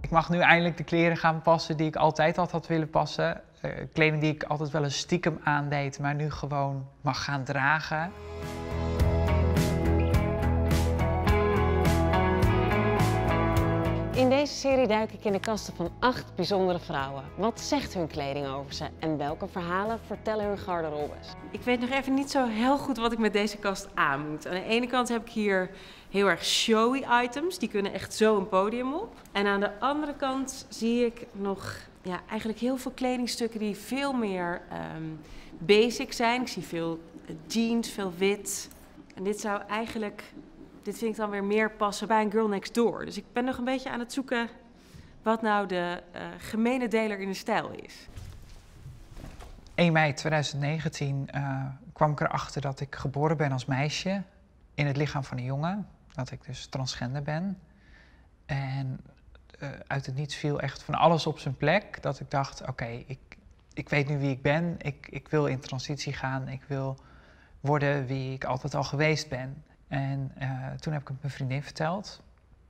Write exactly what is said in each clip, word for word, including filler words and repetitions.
Ik mag nu eindelijk de kleren gaan passen die ik altijd al had willen passen. Uh, kleding die ik altijd wel eens stiekem aandeed, maar nu gewoon mag gaan dragen. In deze serie duik ik in de kasten van acht bijzondere vrouwen. Wat zegt hun kleding over ze en welke verhalen vertellen hun garderobes? Ik weet nog even niet zo heel goed wat ik met deze kast aan moet. Aan de ene kant heb ik hier heel erg showy items, die kunnen echt zo een podium op. En aan de andere kant zie ik nog ja, eigenlijk heel veel kledingstukken die veel meer um, basic zijn. Ik zie veel jeans, veel wit. En dit zou eigenlijk... Dit vind ik dan weer meer passen bij een girl next door. Dus ik ben nog een beetje aan het zoeken wat nou de uh, gemene deler in de stijl is. één mei tweeduizend negentien uh, kwam ik erachter dat ik geboren ben als meisje in het lichaam van een jongen. Dat ik dus transgender ben. En uh, uit het niets viel echt van alles op zijn plek. Dat ik dacht, oké, okay, ik, ik weet nu wie ik ben. Ik, ik wil in transitie gaan. Ik wil worden wie ik altijd al geweest ben. En uh, toen heb ik het mijn vriendin verteld.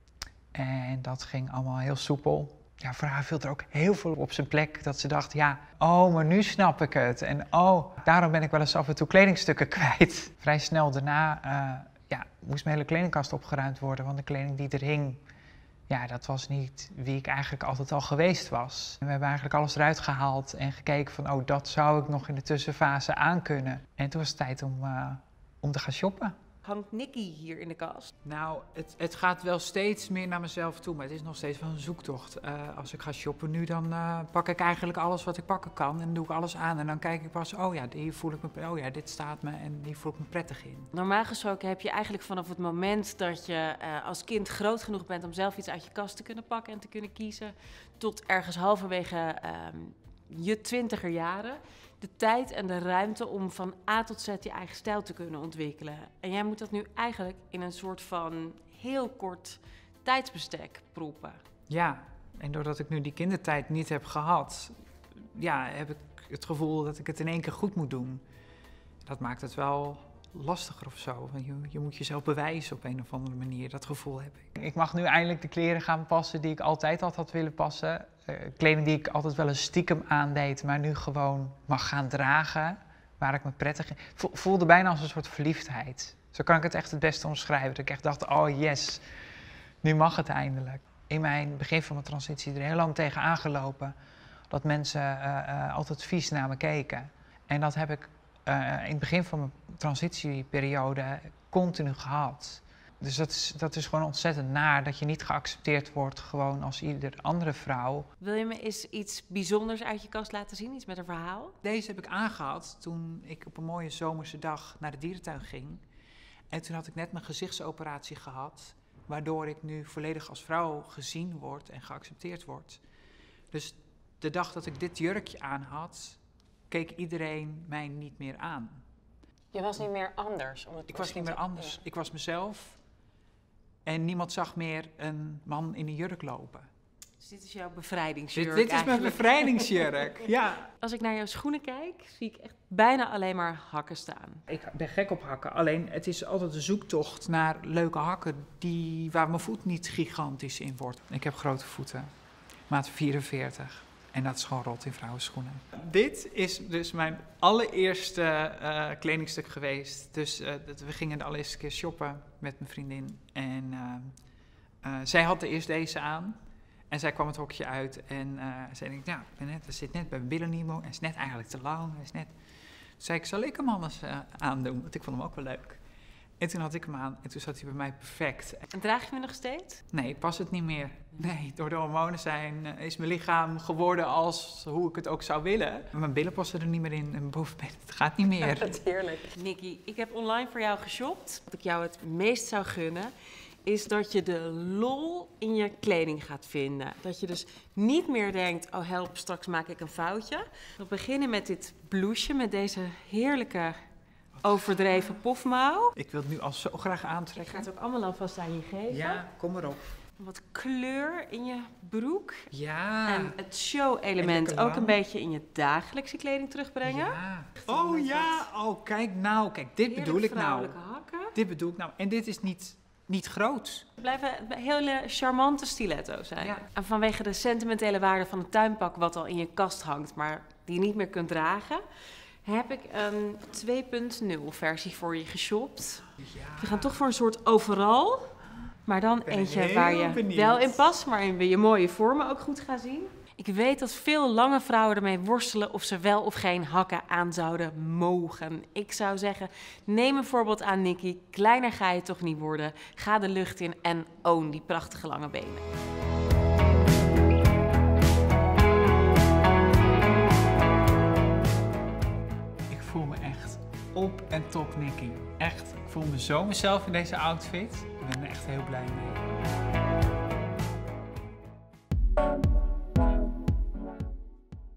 En dat ging allemaal heel soepel. Ja, voor haar viel er ook heel veel op zijn plek. Dat ze dacht, ja, oh, maar nu snap ik het. En oh, daarom ben ik wel eens af en toe kledingstukken kwijt. Vrij snel daarna uh, ja, moest mijn hele kledingkast opgeruimd worden. Want de kleding die er hing, ja, dat was niet wie ik eigenlijk altijd al geweest was. En we hebben eigenlijk alles eruit gehaald en gekeken van, oh, dat zou ik nog in de tussenfase aankunnen. En toen was het tijd om, uh, om te gaan shoppen. Hangt Nikki hier in de kast? Nou, het, het gaat wel steeds meer naar mezelf toe, maar het is nog steeds wel een zoektocht. Uh, als ik ga shoppen nu, dan uh, pak ik eigenlijk alles wat ik pakken kan en doe ik alles aan. En dan kijk ik pas, oh ja, hier voel ik me, oh ja, dit staat me en hier voel ik me prettig in. Normaal gesproken heb je eigenlijk vanaf het moment dat je uh, als kind groot genoeg bent om zelf iets uit je kast te kunnen pakken en te kunnen kiezen, tot ergens halverwege um, je twintiger jaren, de tijd en de ruimte om van A tot Z je eigen stijl te kunnen ontwikkelen. En jij moet dat nu eigenlijk in een soort van heel kort tijdsbestek proppen. Ja, en doordat ik nu die kindertijd niet heb gehad, ja, heb ik het gevoel dat ik het in één keer goed moet doen. Dat maakt het wel lastiger of zo. Je, je moet jezelf bewijzen op een of andere manier, dat gevoel heb ik. Ik mag nu eindelijk de kleren gaan passen die ik altijd al had willen passen. Uh, kleding die ik altijd wel eens stiekem aandeed, maar nu gewoon mag gaan dragen. Waar ik me prettig in voelde, bijna als een soort verliefdheid. Zo kan ik het echt het beste omschrijven. Dat ik echt dacht, oh yes, nu mag het eindelijk. In mijn begin van mijn transitie er heel lang tegen aangelopen dat mensen uh, uh, altijd vies naar me keken. En dat heb ik uh, in het begin van mijn transitieperiode continu gehad. Dus dat is, dat is gewoon ontzettend naar dat je niet geaccepteerd wordt gewoon als ieder andere vrouw. Wil je me eens iets bijzonders uit je kast laten zien? Iets met een verhaal? Deze heb ik aangehad toen ik op een mooie zomerse dag naar de dierentuin ging. En toen had ik net mijn gezichtsoperatie gehad, waardoor ik nu volledig als vrouw gezien word en geaccepteerd word. Dus de dag dat ik dit jurkje aan had, keek iedereen mij niet meer aan. Je was niet meer anders? Om het ik was niet meer anders. Ja. Ik was mezelf. En niemand zag meer een man in een jurk lopen. Dus dit is jouw bevrijdingsjurk Dit, dit is eigenlijk. mijn bevrijdingsjurk, ja. Als ik naar jouw schoenen kijk, zie ik echt bijna alleen maar hakken staan. Ik ben gek op hakken, alleen het is altijd een zoektocht naar leuke hakken die, waar mijn voet niet gigantisch in wordt. Ik heb grote voeten, maat vierenveertig. En dat is gewoon rot in vrouwenschoenen. Dit is dus mijn allereerste uh, kledingstuk geweest. Dus uh, we gingen de allereerste keer shoppen met mijn vriendin. En uh, uh, zij had eerst deze aan. En zij kwam het hokje uit. En uh, zij denkt, ja, net, dat zit net bij mijn billen niet meer. Hij is net eigenlijk te lang. Hij is net... Toen zei ik, zal ik hem anders uh, aandoen? Want ik vond hem ook wel leuk. En toen had ik hem aan en toen zat hij bij mij perfect. En draag je hem nog steeds? Nee, past het niet meer. Nee, door de hormonen zijn is mijn lichaam geworden als hoe ik het ook zou willen. Mijn billen passen er niet meer in en mijn bovenbeen, het gaat niet meer. Wat heerlijk. Nikki, ik heb online voor jou geshopt. Wat ik jou het meest zou gunnen, is dat je de lol in je kleding gaat vinden. Dat je dus niet meer denkt, oh help, straks maak ik een foutje. We beginnen met dit blouseje, met deze heerlijke overdreven pofmouw. Ik wil het nu al zo graag aantrekken. Ik ga het ook allemaal alvast aan je geven. Ja, kom maar op. Wat kleur in je broek. Ja. En het show-element ook een beetje in je dagelijkse kleding terugbrengen. Ja. Oh ja, oh kijk nou, kijk, dit bedoel ik nou. Hakken. Dit bedoel ik nou. En dit is niet niet groot. Het blijven hele charmante stiletto's zijn. Ja. En vanwege de sentimentele waarde van het tuinpak wat al in je kast hangt, maar die je niet meer kunt dragen, heb ik een twee punt nul versie voor je geshopt. Ja. We gaan toch voor een soort overal, maar dan ben eentje heel waar je benieuwd. wel in past, maar in je mooie vormen ook goed gaat zien. Ik weet dat veel lange vrouwen ermee worstelen of ze wel of geen hakken aan zouden mogen. Ik zou zeggen, neem een voorbeeld aan Nikki. Kleiner ga je toch niet worden. Ga de lucht in en own die prachtige lange benen. Ik voel me echt op en top Nikki. Echt, ik voel me zo mezelf in deze outfit. Ik ben er echt heel blij mee.